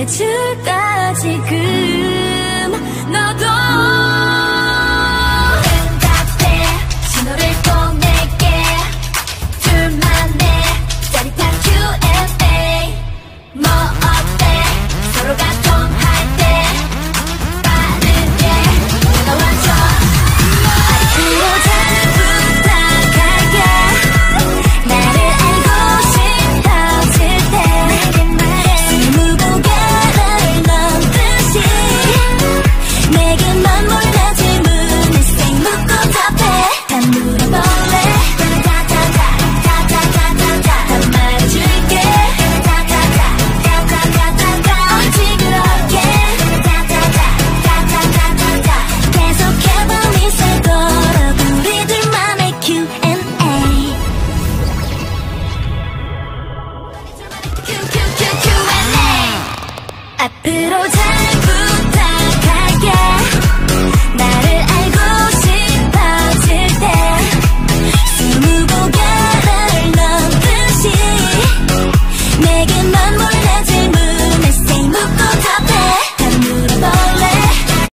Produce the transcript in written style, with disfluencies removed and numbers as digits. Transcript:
말해줄까 지금 너도 응답해 신호를 꼭 낼게 둘만의 짜릿한 Q&A 뭐 어때 서로가 통할 때 빠르게 다가와줘 앞으로 잘 부탁할게 나를 알고 싶어질 때 내게 말해 무거운 넘듯이 내게만 몰라 질문을 쌩 묻고 답해 다 물어볼래 다 말해줄게 징그럽게 계속해봐 미소 걸어 우리들만의 Q&A Q&A 앞으로 잘